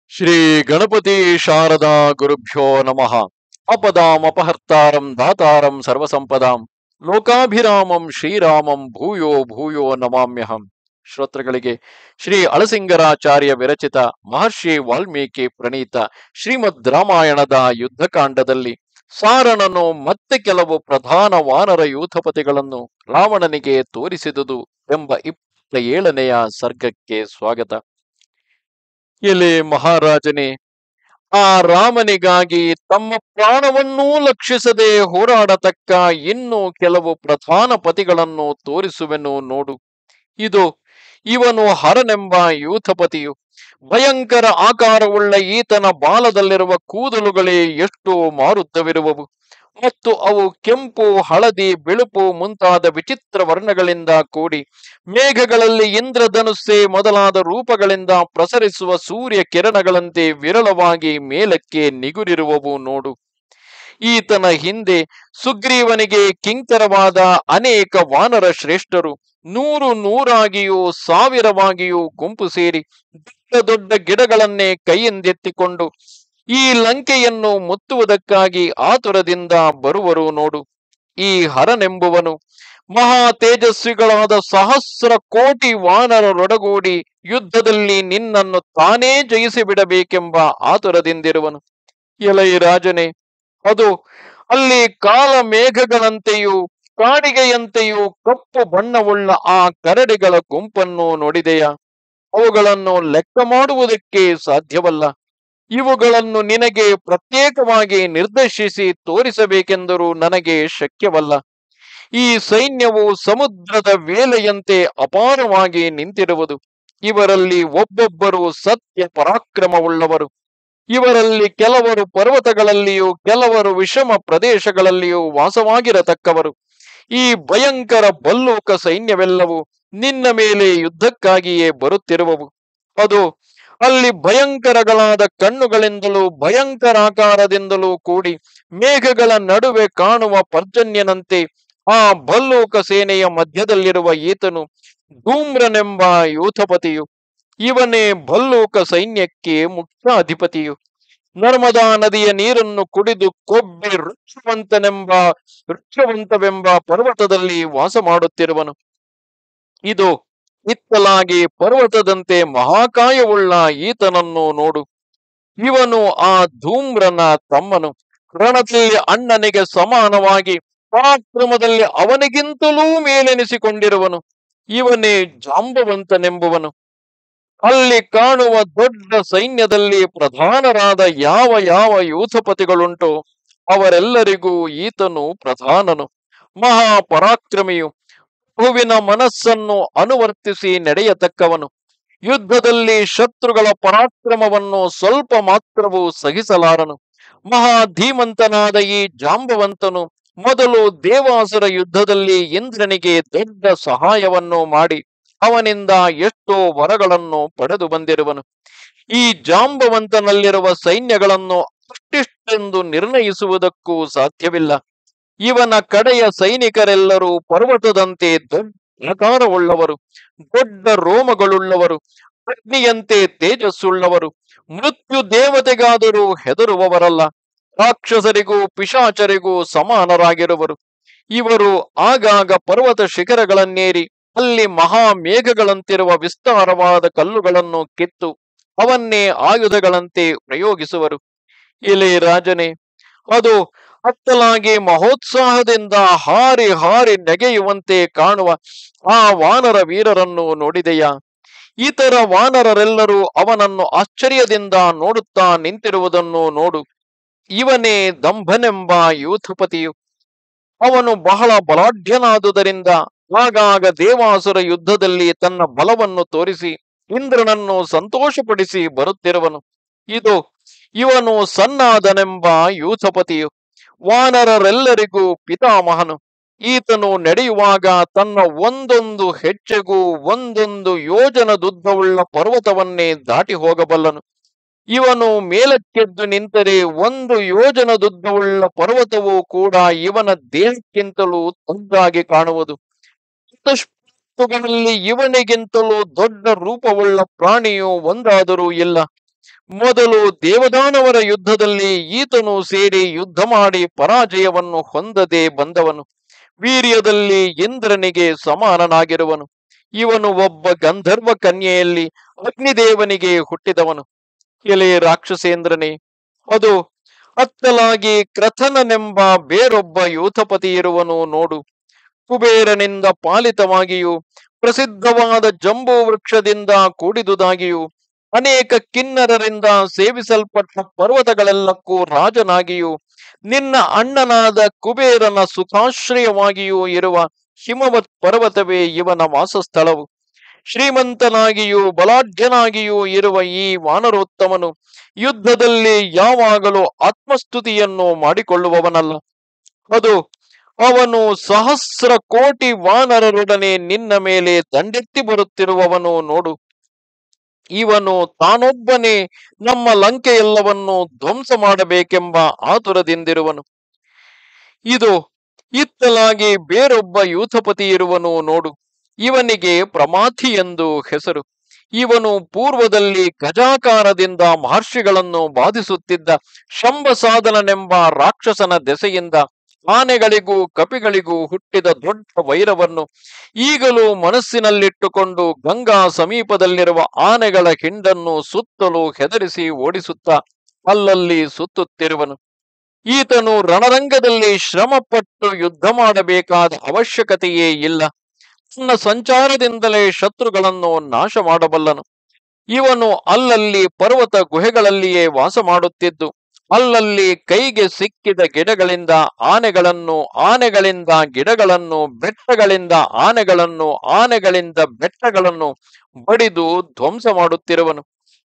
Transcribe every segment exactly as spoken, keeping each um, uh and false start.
ಶ್ರೀ ಗಣಪತಿ ಶಾರದಾ ಗುರುಭ್ಯೋ ನಮಃ. ಅಪದಾಂ ಅಪಹರ್ತಾರಂ ದಾತಾರಂ ಸರ್ವಸಂಪದಾಂ ಲೋಕಾಭಿರಾಮಂ ಶ್ರೀರಾಮಂ ಭೂಯೋ ಭೂಯೋ ನಮಾಮ್ಯಹಂ. ಶ್ರೋತೃಗಳಿಗೆ ಶ್ರೀ ಅಳಸಿಂಗರಾಚಾರ್ಯ ವಿರಚಿತ ಮಹರ್ಷಿ ವಾಲ್ಮೀಕಿ ಪ್ರಣೀತ ಶ್ರೀಮದ್ ರಾಮಾಯಣದ ಯುದ್ಧಕಾಂಡದಲ್ಲಿ ಸಾರಣನು ಮತ್ತೆ ಕೆಲವು ಪ್ರಧಾನ ವಾನರ ಯೂಥಪತಿಗಳನ್ನು ರಾವಣನಿಗೆ ತೋರಿಸಿದುದು ಎಂಬ ಇಪ್ಪತ್ತ ಏಳನೆಯ ಸರ್ಗಕ್ಕೆ ಸ್ವಾಗತ. ಎಲೆ ಮಹಾರಾಜನೇ, ಆ ರಾಮನಿಗಾಗಿ ತಮ್ಮ ಪ್ರಾಣವನ್ನೂ ಲಕ್ಷಿಸದೆ ಹೋರಾಡತಕ್ಕ ಇನ್ನೂ ಕೆಲವು ಪ್ರಧಾನ ಪತಿಗಳನ್ನು ತೋರಿಸುವೆನು ನೋಡು. ಇದು ಇವನು ಹರನೆಂಬ ಯೂಥಪತಿಯು. ಭಯಂಕರ ಆಕಾರವುಳ್ಳ ಈತನ ಬಾಲದಲ್ಲಿರುವ ಕೂದಲುಗಳೇ ಎಷ್ಟೋ ಮಾರುತ್ತವಿರುವವು, ಮತ್ತು ಅವು ಕೆಂಪು, ಹಳದಿ, ಬಿಳುಪು ಮುಂತಾದ ವಿಚಿತ್ರ ವರ್ಣಗಳಿಂದ ಕೂಡಿ ಮೇಘಗಳಲ್ಲಿ ಇಂದ್ರಧನುಸ್ಸೆ ಮೊದಲಾದ ರೂಪಗಳಿಂದ ಪ್ರಸರಿಸುವ ಸೂರ್ಯ ಕಿರಣಗಳಂತೆ ವಿರಳವಾಗಿ ಮೇಲಕ್ಕೆ ನಿಗುರಿರುವವು ನೋಡು. ಈತನ ಹಿಂದೆ ಸುಗ್ರೀವನಿಗೆ ಕಿಂಕರವಾದ ಅನೇಕ ವಾನರ ಶ್ರೇಷ್ಠರು ನೂರು ನೂರಾಗಿಯೂ ಸಾವಿರವಾಗಿಯೂ ಗುಂಪು ಸೇರಿ ದೊಡ್ಡ ದೊಡ್ಡ ಗಿಡಗಳನ್ನೇ ಕೈಯಿಂದೆತ್ತಿಕೊಂಡು ಈ ಲಂಕೆಯನ್ನು ಮುತ್ತುವುದಕ್ಕಾಗಿ ಆತುರದಿಂದ ಬರುವರು ನೋಡು. ಈ ಹರನೆಂಬುವನು ಮಹಾ ತೇಜಸ್ವಿಗಳಾದ ಸಹಸ್ರ ಕೋಟಿ ವಾನರರೊಡಗೂಡಿ ಯುದ್ಧದಲ್ಲಿ ನಿನ್ನನ್ನು ತಾನೇ ಜಯಿಸಿ ಬಿಡಬೇಕೆಂಬ ಆತುರದಿಂದಿರುವನು. ಎಲೈ ರಾಜನೇ, ಅದು ಅಲ್ಲಿ ಕಾಲ ಮೇಘಗಳಂತೆಯೂ ಕಾಡಿಗೆಯಂತೆಯೂ ಕಪ್ಪು ಬಣ್ಣವುಳ್ಳ ಆ ಕರಡಿಗಳ ಗುಂಪನ್ನು ನೋಡಿದೆಯಾ? ಅವುಗಳನ್ನು ಲೆಕ್ಕ ಮಾಡುವುದಕ್ಕೆ ಸಾಧ್ಯವಲ್ಲ. ಇವುಗಳನ್ನು ನಿನಗೆ ಪ್ರತ್ಯೇಕವಾಗಿ ನಿರ್ದೇಶಿಸಿ ತೋರಿಸಬೇಕೆಂದರೂ ನನಗೆ ಶಕ್ಯವಲ್ಲ. ಈ ಸೈನ್ಯವು ಸಮುದ್ರದ ವೇಲೆಯಂತೆ ಅಪಾರವಾಗಿ ನಿಂತಿರುವುದು. ಇವರಲ್ಲಿ ಒಬ್ಬೊಬ್ಬರು ಸತ್ಯ ಪರಾಕ್ರಮವುಳ್ಳವರು. ಇವರಲ್ಲಿ ಕೆಲವರು ಪರ್ವತಗಳಲ್ಲಿಯೂ ಕೆಲವರು ವಿಷಮ ಪ್ರದೇಶಗಳಲ್ಲಿಯೂ ವಾಸವಾಗಿರತಕ್ಕವರು. ಈ ಭಯಂಕರ ಬಲ್ಲೂಕ ಸೈನ್ಯವೆಲ್ಲವೂ ನಿನ್ನ ಮೇಲೆ ಯುದ್ಧಕ್ಕಾಗಿಯೇ ಬರುತ್ತಿರುವವು. ಅದು ಅಲ್ಲಿ ಭಯಂಕರಗಳಾದ ಕಣ್ಣುಗಳಿಂದಲೂ ಭಯಂಕರಾಕಾರದಿಂದಲೂ ಕೂಡಿ ಮೇಘಗಳ ನಡುವೆ ಕಾಣುವ ಪರ್ಜನ್ಯನಂತೆ ಆ ಭಲ್ಲೂಕ ಸೇನೆಯ ಮಧ್ಯದಲ್ಲಿರುವ ಈತನು ಧೂಮ್ರನೆಂಬ ಯೂಥಪತಿಯು. ಇವನೇ ಭಲ್ಲೂಕ ಸೈನ್ಯಕ್ಕೆ ಮುಖ್ಯ ಅಧಿಪತಿಯು. ನರ್ಮದಾ ನದಿಯ ನೀರನ್ನು ಕುಡಿದು ಕೊಬ್ಬಿ ವೃಕ್ಷವಂತನೆಂಬ ವೃಕ್ಷವಂತವೆಂಬ ಪರ್ವತದಲ್ಲಿ ವಾಸ ಮಾಡುತ್ತಿರುವನು. ಇದು ಇತ್ತಲಾಗಿ ಪರ್ವತದಂತೆ ಮಹಾಕಾಯವುಳ್ಳ ಈತನನ್ನು ನೋಡು. ಇವನು ಆ ಧೂಮ್ರನ ತಮ್ಮನು. ರಣದಲ್ಲಿ ಅಣ್ಣನಿಗೆ ಸಮಾನವಾಗಿ ಪರಾಕ್ರಮದಲ್ಲಿ ಅವನಿಗಿಂತಲೂ ಮೇಲೆನಿಸಿಕೊಂಡಿರುವನು. ಇವನೇ ಜಾಂಬವಂತನೆಂಬುವನು. ಅಲ್ಲಿ ಕಾಣುವ ದೊಡ್ಡ ಸೈನ್ಯದಲ್ಲಿ ಪ್ರಧಾನರಾದ ಯಾವ ಯಾವ ಯೂಥಪತಿಗಳುಂಟೋ ಅವರೆಲ್ಲರಿಗೂ ಈತನು ಪ್ರಧಾನನು. ಮಹಾಪರಾಕ್ರಮಿಯು. ಪ್ರಭುವಿನ ಮನಸ್ಸನ್ನು ಅನುವರ್ತಿಸಿ ನಡೆಯತಕ್ಕವನು. ಯುದ್ಧದಲ್ಲಿ ಶತ್ರುಗಳ ಪರಾಕ್ರಮವನ್ನು ಸ್ವಲ್ಪ ಮಾತ್ರವೂ ಸಹಿಸಲಾರನು. ಮಹಾಧೀಮಂತನಾದ ಈ ಜಾಂಬವಂತನು ಮೊದಲು ದೇವಾಸುರ ಯುದ್ಧದಲ್ಲಿ ಇಂದ್ರನಿಗೆ ದೊಡ್ಡ ಸಹಾಯವನ್ನು ಮಾಡಿ ಅವನಿಂದ ಎಷ್ಟೋ ವರಗಳನ್ನು ಪಡೆದು ಬಂದಿರುವನು. ಈ ಜಾಂಬವಂತನಲ್ಲಿರುವ ಸೈನ್ಯಗಳನ್ನು ಅಷ್ಟಿಷ್ಟೆಂದು ನಿರ್ಣಯಿಸುವುದಕ್ಕೂ ಸಾಧ್ಯವಿಲ್ಲ. ಇವನ ಕಡೆಯ ಸೈನಿಕರೆಲ್ಲರೂ ಪರ್ವತದಂತೆ ದೊಡ್ಡ ಆಕಾರವುಳ್ಳವರು, ದೊಡ್ಡ ರೋಮಗಳುಳ್ಳವರು, ಅಗ್ನಿಯಂತೆ ತೇಜಸ್ಸುಳ್ಳವರು, ಮೃತ್ಯು ದೇವತೆಗಾದರೂ ಹೆದರುವವರಲ್ಲ. ರಾಕ್ಷಸರಿಗೂ ಪಿಶಾಚರಿಗೂ ಸಮಾನರಾಗಿರುವರು. ಇವರು ಆಗಾಗ ಪರ್ವತ ಶಿಖರಗಳನ್ನೇರಿ ಅಲ್ಲಿ ಮಹಾ ಮೇಘಗಳಂತಿರುವ ವಿಸ್ತಾರವಾದ ಕಲ್ಲುಗಳನ್ನು ಕಿತ್ತು ಅವನ್ನೇ ಆಯುಧಗಳಂತೆ ಪ್ರಯೋಗಿಸುವರು. ಎಲೆ ರಾಜನೇ, ಅದು ಅತ್ತಲಾಗಿ ಮಹೋತ್ಸಾಹದಿಂದ ಹಾರಿ ಹಾರಿ ನೆಗೆಯುವಂತೆ ಕಾಣುವ ಆ ವಾನರ ವೀರರನ್ನು ನೋಡಿದೆಯಾ? ಇತರ ವಾನರರೆಲ್ಲರೂ ಅವನನ್ನು ಆಶ್ಚರ್ಯದಿಂದ ನೋಡುತ್ತಾ ನಿಂತಿರುವುದನ್ನು ನೋಡು. ಇವನೇ ದಂಭನೆಂಬ ಯೂಥಪತಿಯು. ಅವನು ಬಹಳ ಬಲಾಢ್ಯನಾದುದರಿಂದ ಆಗಾಗ ದೇವಾಸುರ ಯುದ್ಧದಲ್ಲಿ ತನ್ನ ಬಲವನ್ನು ತೋರಿಸಿ ಇಂದ್ರನನ್ನು ಸಂತೋಷಪಡಿಸಿ ಬರುತ್ತಿರುವನು. ಇದು ಇವನು ಸನ್ನಾದನೆಂಬ ಯೂಥಪತಿಯು. ವಾನರರೆಲ್ಲರಿಗೂ ಪಿತಾಮಹನು. ಈತನು ನಡೆಯುವಾಗ ತನ್ನ ಒಂದೊಂದು ಹೆಜ್ಜೆಗೂ ಒಂದೊಂದು ಯೋಜನದುದ್ದವುಳ್ಳ ಪರ್ವತವನ್ನೇ ದಾಟಿ ಹೋಗಬಲ್ಲನು. ಇವನು ಮೇಲಕ್ಕೆದ್ದು ನಿಂತರೆ ಒಂದು ಯೋಜನದುದ್ದವುಳ್ಳ ಪರ್ವತವೂ ಕೂಡ ಇವನ ದೇಹಕ್ಕಿಂತಲೂ ತಗ್ಗಾಗಿ ಕಾಣುವುದು. ಚತುಷ್ಪಥಗಳಲ್ಲಿ ಇವನಿಗಿಂತಲೂ ದೊಡ್ಡ ರೂಪವುಳ್ಳ ಪ್ರಾಣಿಯು ಒಂದಾದರೂ ಇಲ್ಲ. ಮೊದಲು ದೇವದಾನವರ ಯುದ್ಧದಲ್ಲಿ ಈತನು ಸೇರಿ ಯುದ್ಧ ಮಾಡಿ ಪರಾಜಯವನ್ನು ಹೊಂದದೆ ಬಂದವನು. ವೀರ್ಯದಲ್ಲಿ ಇಂದ್ರನಿಗೆ ಸಮಾನನಾಗಿರುವನು. ಇವನು ಒಬ್ಬ ಗಂಧರ್ವ ಕನ್ಯೆಯಲ್ಲಿ ಅಗ್ನಿದೇವನಿಗೆ ಹುಟ್ಟಿದವನು. ಎಲೆ ರಾಕ್ಷಸೇಂದ್ರನೇ, ಅದು ಅತ್ತಲಾಗಿ ಕ್ರಥನನೆಂಬ ಬೇರೊಬ್ಬ ಯೂಥಪತಿ ಇರುವನು ನೋಡು. ಕುಬೇರನಿಂದ ಪಾಲಿತವಾಗಿಯೂ ಪ್ರಸಿದ್ಧವಾದ ಜಂಬೂ ವೃಕ್ಷದಿಂದ ಕೂಡಿದುದಾಗಿಯೂ ಅನೇಕ ಕಿನ್ನರರಿಂದ ಸೇವಿಸಲ್ಪಟ್ಟ ಪರ್ವತಗಳೆಲ್ಲಕ್ಕೂ ರಾಜನಾಗಿಯೂ ನಿನ್ನ ಅಣ್ಣನಾದ ಕುಬೇರನ ಸುಖಾಶ್ರಯವಾಗಿಯೂ ಇರುವ ಹಿಮವತ್ ಪರ್ವತವೇ ಇವನ ವಾಸಸ್ಥಳವು. ಶ್ರೀಮಂತನಾಗಿಯೂ ಬಲಾಢ್ಯನಾಗಿಯೂ ಇರುವ ಈ ವಾನರೋತ್ತಮನು ಯುದ್ಧದಲ್ಲಿ ಯಾವಾಗಲೂ ಆತ್ಮಸ್ತುತಿಯನ್ನು ಮಾಡಿಕೊಳ್ಳುವವನಲ್ಲ. ಅದು ಅವನು ಸಹಸ್ರ ಕೋಟಿ ವಾನರರೊಡನೆ ನಿನ್ನ ಮೇಲೆ ದಂಡೆತ್ತಿ ಬರುತ್ತಿರುವವನು ನೋಡು. ಇವನು ತಾನೊಬ್ಬನೇ ನಮ್ಮ ಲಂಕೆಯೆಲ್ಲವನ್ನು ಧ್ವಂಸ ಮಾಡಬೇಕೆಂಬ ಆತುರದಿಂದಿರುವನು. ಇದು ಇತ್ತಲಾಗಿ ಬೇರೊಬ್ಬ ಯೂಥಪತಿ ಇರುವನು ನೋಡು. ಇವನಿಗೆ ಪ್ರಮಾಥಿ ಎಂದು ಹೆಸರು. ಇವನು ಪೂರ್ವದಲ್ಲಿ ಗಜಾಕಾರದಿಂದ ಮಹರ್ಷಿಗಳನ್ನು ಬಾಧಿಸುತ್ತಿದ್ದ ಶಂಭಸಾಧನನೆಂಬ ರಾಕ್ಷಸನ ದೆಸೆಯಿಂದ ಆನೆಗಳಿಗೂ ಕಪಿಗಳಿಗೂ ಹುಟ್ಟಿದ ದೊಡ್ಡ ವೈರವನ್ನು ಈಗಲೂ ಮನಸ್ಸಿನಲ್ಲಿಟ್ಟುಕೊಂಡು ಗಂಗಾ ಸಮೀಪದಲ್ಲಿರುವ ಆನೆಗಳ ಹಿಂಡನ್ನು ಸುತ್ತಲೂ ಹೆದರಿಸಿ ಓಡಿಸುತ್ತಾ ಅಲ್ಲಲ್ಲಿ ಸುತ್ತುತ್ತಿರುವನು. ಈತನು ರಣರಂಗದಲ್ಲಿ ಶ್ರಮಪಟ್ಟು ಯುದ್ಧ ಮಾಡಬೇಕಾದ ಅವಶ್ಯಕತೆಯೇ ಇಲ್ಲ. ತನ್ನ ಸಂಚಾರದಿಂದಲೇ ಶತ್ರುಗಳನ್ನು ನಾಶ ಮಾಡಬಲ್ಲನು. ಇವನು ಅಲ್ಲಲ್ಲಿ ಪರ್ವತ ಗುಹೆಗಳಲ್ಲಿಯೇ ವಾಸ ಮಾಡುತ್ತಿದ್ದು ಅಲ್ಲಲ್ಲಿ ಕೈಗೆ ಸಿಕ್ಕಿದ ಗಿಡಗಳಿಂದ ಆನೆಗಳನ್ನು, ಆನೆಗಳಿಂದ ಗಿಡಗಳನ್ನು, ಬೆಟ್ಟಗಳಿಂದ ಆನೆಗಳನ್ನು, ಆನೆಗಳಿಂದ ಬೆಟ್ಟಗಳನ್ನು ಬಡಿದು ಧ್ವಂಸ ಮಾಡುತ್ತಿರುವನು.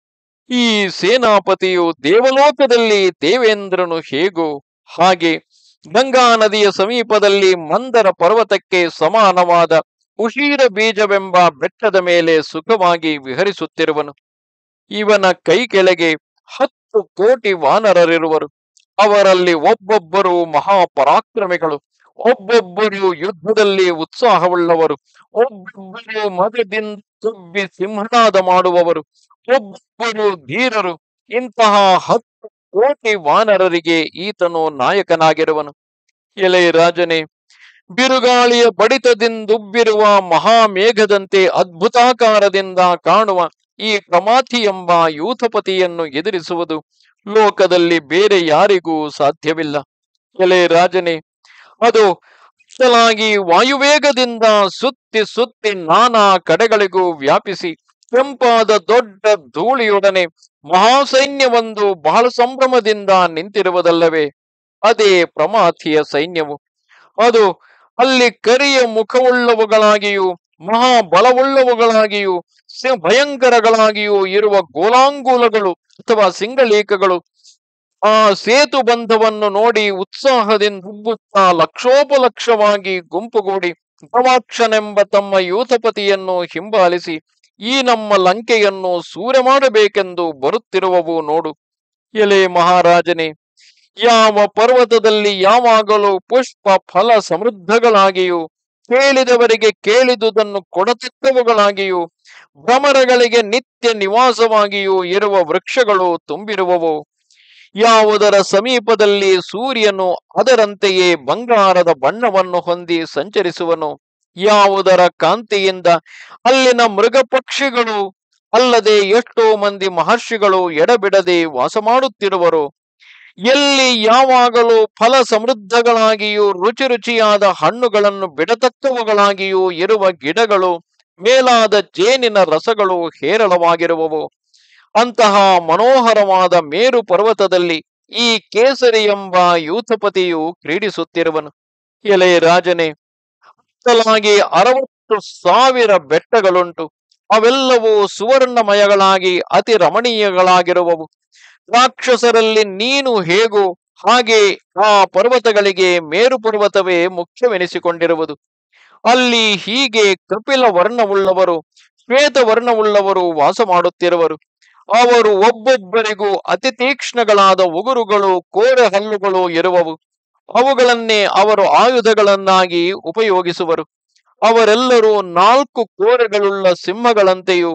ಈ ಸೇನಾಪತಿಯು ದೇವಲೋಕದಲ್ಲಿ ದೇವೇಂದ್ರನು ಹೇಗೋ ಹಾಗೆ ಗಂಗಾ ನದಿಯ ಸಮೀಪದಲ್ಲಿ ಮಂದರ ಪರ್ವತಕ್ಕೆ ಸಮಾನವಾದ ಉಷೀರ ಬೀಜವೆಂಬ ಬೆಟ್ಟದ ಮೇಲೆ ಸುಖವಾಗಿ ವಿಹರಿಸುತ್ತಿರುವನು. ಇವನ ಕೈ ಕೆಳಗೆ ಹತ್ತು ಕೋಟಿ ವಾನರರಿರುವರು. ಅವರಲ್ಲಿ ಒಬ್ಬೊಬ್ಬರು ಮಹಾಪರಾಕ್ರಮಿಗಳು, ಒಬ್ಬೊಬ್ಬರು ಯುದ್ಧದಲ್ಲಿ ಉತ್ಸಾಹವುಳ್ಳವರು, ಒಬ್ಬೊಬ್ಬರು ಮದದಿಂದ ತುಬ್ಬಿ ಸಿಂಹನಾದ ಮಾಡುವವರು, ಒಬ್ಬೊಬ್ಬರು ಧೀರರು. ಇಂತಹ ಹತ್ತು ಕೋಟಿ ವಾನರರಿಗೆ ಈತನು ನಾಯಕನಾಗಿರುವನು. ಎಲೆ ರಾಜನೇ, ಬಿರುಗಾಳಿಯ ಬಡಿತದಿಂದುಬ್ಬಿರುವ ಮಹಾಮೇಘದಂತೆ ಅದ್ಭುತಾಕಾರದಿಂದ ಕಾಣುವ ಈ ಪ್ರಮಾಥಿ ಎಂಬ ಯೂಥಪತಿಯನ್ನು ಎದುರಿಸುವುದು ಲೋಕದಲ್ಲಿ ಬೇರೆ ಯಾರಿಗೂ ಸಾಧ್ಯವಿಲ್ಲ. ಎಲೆ ರಾಜನೇ, ಅದು ಅಷ್ಟಲಾಗಿ ವಾಯುವೇಗದಿಂದ ಸುತ್ತಿ ಸುತ್ತಿ ನಾನಾ ಕಡೆಗಳಿಗೂ ವ್ಯಾಪಿಸಿ ಕೆಂಪಾದ ದೊಡ್ಡ ಧೂಳಿಯೊಡನೆ ಮಹಾಸೈನ್ಯವೊಂದು ಬಹಳ ಸಂಭ್ರಮದಿಂದ ನಿಂತಿರುವುದಲ್ಲವೇ? ಅದೇ ಪ್ರಮಾಥಿಯ ಸೈನ್ಯವು. ಅದು ಅಲ್ಲಿ ಕರಿಯ ಮುಖವುಳ್ಳವುಗಳಾಗಿಯೂ ಮಹಾಬಲವುಳ್ಳವುಗಳಾಗಿಯೂ ಭಯಂಕರಗಳಾಗಿಯೂ ಇರುವ ಗೋಲಾಂಗುಲಗಳು ಅಥವಾ ಸಿಂಗಳೀಕಗಳು ಆ ಸೇತು ಬಂಧವನ್ನು ನೋಡಿ ಉತ್ಸಾಹದಿಂದ ಉಬ್ಬುತ್ತಾ ಲಕ್ಷೋಪಲಕ್ಷವಾಗಿ ಗುಂಪುಗೂಡಿ ಗವಾಕ್ಷನೆಂಬ ತಮ್ಮ ಯೂಥಪತಿಯನ್ನು ಹಿಂಬಾಲಿಸಿ ಈ ನಮ್ಮ ಲಂಕೆಯನ್ನು ಸೂರೆ ಮಾಡಬೇಕೆಂದು ಬರುತ್ತಿರುವವು ನೋಡು. ಎಲೆ ಮಹಾರಾಜನೇ, ಯಾವ ಪರ್ವತದಲ್ಲಿ ಯಾವಾಗಲೂ ಪುಷ್ಪ ಫಲ ಸಮೃದ್ಧಗಳಾಗಿಯೂ ಕೇಳಿದವರಿಗೆ ಕೇಳಿದುದನ್ನು ಕೊಡತಕ್ಕವುಗಳಾಗಿಯೂ ಭ್ರಮರಗಳಿಗೆ ನಿತ್ಯ ನಿವಾಸವಾಗಿಯೂ ಇರುವ ವೃಕ್ಷಗಳು ತುಂಬಿರುವವು. ಯಾವುದರ ಸಮೀಪದಲ್ಲಿ ಸೂರ್ಯನು ಅದರಂತೆಯೇ ಬಂಗಾರದ ಬಣ್ಣವನ್ನು ಹೊಂದಿ ಸಂಚರಿಸುವನು, ಯಾವುದರ ಕಾಂತಿಯಿಂದ ಅಲ್ಲಿನ ಮೃಗ ಪಕ್ಷಿಗಳು ಅಲ್ಲದೆ ಎಷ್ಟೋ ಮಂದಿ ಮಹರ್ಷಿಗಳು ಎಡಬಿಡದೆ ವಾಸ ಮಾಡುತ್ತಿರುವರು, ಎಲ್ಲಿ ಯಾವಾಗಲೂ ಫಲ ಸಮೃದ್ಧಗಳಾಗಿಯೂ ರುಚಿ ರುಚಿಯಾದ ಹಣ್ಣುಗಳನ್ನು ಬಿಡತಕ್ಕವುಗಳಾಗಿಯೂ ಇರುವ ಗಿಡಗಳು ಮೇಲಾದ ಜೇನಿನ ರಸಗಳು ಹೇರಳವಾಗಿರುವವು. ಅಂತಹ ಮನೋಹರವಾದ ಮೇರು ಪರ್ವತದಲ್ಲಿ ಈ ಕೇಸರಿ ಎಂಬ ಯೂಥಪತಿಯು ಕ್ರೀಡಿಸುತ್ತಿರುವನು. ಎಲೆ ರಾಜನೇ, ಅಷ್ಟಲಾಗಿ ಅರವತ್ತು ಸಾವಿರ ಬೆಟ್ಟಗಳುಂಟು. ಅವೆಲ್ಲವೂ ಸುವರ್ಣಮಯಗಳಾಗಿ ಅತಿ ರಮಣೀಯಗಳಾಗಿರುವವು. ರಾಕ್ಷಸರಲ್ಲಿ ನೀನು ಹೇಗೋ ಹಾಗೆ ಆ ಪರ್ವತಗಳಿಗೆ ಮೇರು ಪರ್ವತವೇ ಮುಖ್ಯವೆನಿಸಿಕೊಂಡಿರುವುದು. ಅಲ್ಲಿ ಹೀಗೆ ಕಪಿಲ ವರ್ಣವುಳ್ಳವರು, ಶ್ವೇತ ವರ್ಣವುಳ್ಳವರು ವಾಸ ಮಾಡುತ್ತಿರುವರು. ಅವರು ಒಬ್ಬೊಬ್ಬರಿಗೂ ಅತಿ ತೀಕ್ಷ್ಣಗಳಾದ ಉಗುರುಗಳು, ಕೋರೆ ಹಲ್ಲುಗಳು ಇರುವವು. ಅವುಗಳನ್ನೇ ಅವರು ಆಯುಧಗಳನ್ನಾಗಿ ಉಪಯೋಗಿಸುವರು. ಅವರೆಲ್ಲರೂ ನಾಲ್ಕು ಕೋರೆಗಳುಳ್ಳ ಸಿಂಹಗಳಂತೆಯೂ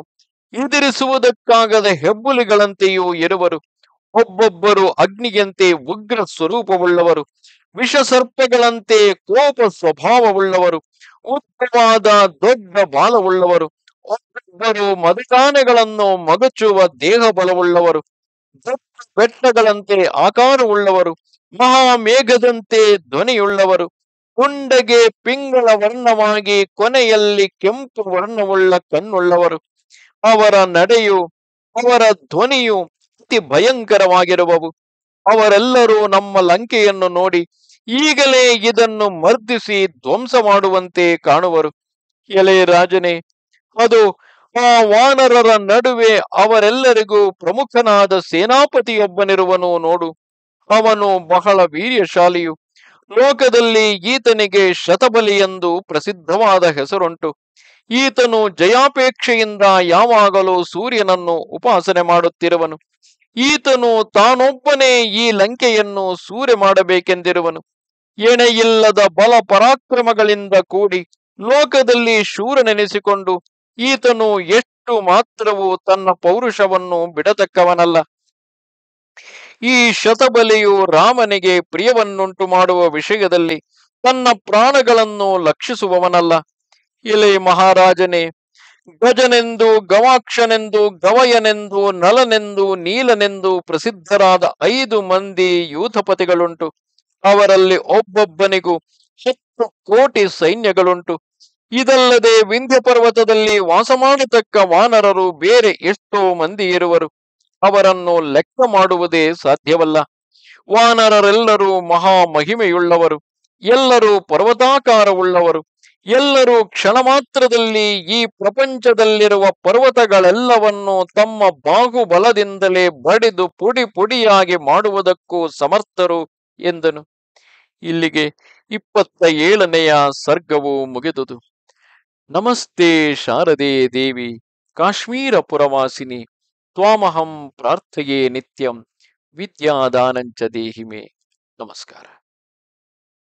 ಎದುರಿಸುವುದಕ್ಕಾಗದ ಹೆಬ್ಬುಲಿಗಳಂತೆಯೂ ಇರುವರು. ಒಬ್ಬೊಬ್ಬರು ಅಗ್ನಿಯಂತೆ ಉಗ್ರ ಸ್ವರೂಪವುಳ್ಳವರು, ವಿಷಸರ್ಪಗಳಂತೆ ಕೋಪ ಸ್ವಭಾವವುಳ್ಳವರು, ಉದ್ದವಾದ ದೊಡ್ಡ ಬಾಲವುಳ್ಳವರು, ಒಬ್ಬೊಬ್ಬರು ಮದಕಾನೆಗಳನ್ನು ಮಗಚುವ ದೇಹ ಬಲವುಳ್ಳವರು, ದೊಡ್ಡ ಬೆಟ್ಟಗಳಂತೆ ಆಕಾರವುಳ್ಳವರು, ಮಹಾಮೇಘದಂತೆ ಧ್ವನಿಯುಳ್ಳವರು, ಉಂಡೆಗೆ ಪಿಂಗಳ ವರ್ಣವಾಗಿ ಕೊನೆಯಲ್ಲಿ ಕೆಂಪು ವರ್ಣವುಳ್ಳ ಕಣ್ಣುಳ್ಳವರು. ಅವರ ನಡೆಯು ಅವರ ಧ್ವನಿಯು ಅತಿ ಭಯಂಕರವಾಗಿರುವವು. ಅವರೆಲ್ಲರೂ ನಮ್ಮ ಲಂಕೆಯನ್ನು ನೋಡಿ ಈಗಲೇ ಇದನ್ನು ಮರ್ದಿಸಿ ಧ್ವಂಸ ಮಾಡುವಂತೆ ಕಾಣುವರು. ಎಲೆ ರಾಜನೇ, ಅದು ಆ ವಾನರರ ನಡುವೆ ಅವರೆಲ್ಲರಿಗೂ ಪ್ರಮುಖನಾದ ಸೇನಾಪತಿಯೊಬ್ಬನಿರುವನು ನೋಡು. ಅವನು ಬಹಳ ವೀರ್ಯಶಾಲಿಯು. ಲೋಕದಲ್ಲಿ ಈತನಿಗೆ ಶತಬಲಿ ಎಂದು ಪ್ರಸಿದ್ಧವಾದ ಹೆಸರುಂಟು. ಈತನು ಜಯಾಪೇಕ್ಷೆಯಿಂದ ಯಾವಾಗಲೂ ಸೂರ್ಯನನ್ನು ಉಪಾಸನೆ ಮಾಡುತ್ತಿರುವನು. ಈತನು ತಾನೊಬ್ಬನೇ ಈ ಲಂಕೆಯನ್ನು ಸೂರೆ ಮಾಡಬೇಕೆಂದಿರುವನು. ಎಣೆಯಿಲ್ಲದ ಬಲ ಪರಾಕ್ರಮಗಳಿಂದ ಕೂಡಿ ಲೋಕದಲ್ಲಿ ಶೂರನೆನಿಸಿಕೊಂಡು ಈತನು ಎಷ್ಟು ಮಾತ್ರವೂ ತನ್ನ ಪೌರುಷವನ್ನು ಬಿಡತಕ್ಕವನಲ್ಲ. ಈ ಶತಬಲಿಯು ರಾಮನಿಗೆ ಪ್ರಿಯವನ್ನುಂಟು ಮಾಡುವ ವಿಷಯದಲ್ಲಿ ತನ್ನ ಪ್ರಾಣಗಳನ್ನು ಲಕ್ಷಿಸುವವನಲ್ಲ. ಎಲೆ ಮಹಾರಾಜನೇ, ಗಜನೆಂದು, ಗವಾಕ್ಷನೆಂದು, ಗವಯನೆಂದು, ನಲನೆಂದು, ನೀಲನೆಂದು ಪ್ರಸಿದ್ಧರಾದ ಐದು ಮಂದಿ ಯೂಥಪತಿಗಳುಂಟು. ಅವರಲ್ಲಿ ಒಬ್ಬೊಬ್ಬನಿಗೂ ಹತ್ತು ಕೋಟಿ ಸೈನ್ಯಗಳುಂಟು. ಇದಲ್ಲದೆ ವಿಂಧ್ಯ ಪರ್ವತದಲ್ಲಿ ವಾಸ ಮಾಡತಕ್ಕ ವಾನರರು ಬೇರೆ ಎಷ್ಟೋ ಮಂದಿ ಇರುವರು. ಅವರನ್ನು ಲೆಕ್ಕ ಮಾಡುವುದೇ ಸಾಧ್ಯವಲ್ಲ. ವಾನರರೆಲ್ಲರೂ ಮಹಾ ಮಹಿಮೆಯುಳ್ಳವರು, ಎಲ್ಲರೂ ಪರ್ವತಾಕಾರವುಳ್ಳವರು, ಎಲ್ಲರೂ ಕ್ಷಣ ಮಾತ್ರದಲ್ಲಿ ಈ ಪ್ರಪಂಚದಲ್ಲಿರುವ ಪರ್ವತಗಳೆಲ್ಲವನ್ನು ತಮ್ಮ ಬಾಹುಬಲದಿಂದಲೇ ಬಡಿದು ಪುಡಿ ಪುಡಿಯಾಗಿ ಮಾಡುವುದಕ್ಕೂ ಸಮರ್ಥರು ಎಂದನು. ಇಲ್ಲಿಗೆ ಇಪ್ಪತ್ತ ಏಳನೆಯ ಸರ್ಗವು ಮುಗಿದುದು. ನಮಸ್ತೆ ಶಾರದೆ ದೇವಿ ಕಾಶ್ಮೀರ ಪುರವಾಸಿನಿ, ತ್ವಾಮಹಂ ಪ್ರಾರ್ಥಯೇ ನಿತ್ಯಂ, ವಿದ್ಯಾದಾನಂಚ ದೇಹಿಮೆ. ನಮಸ್ಕಾರ.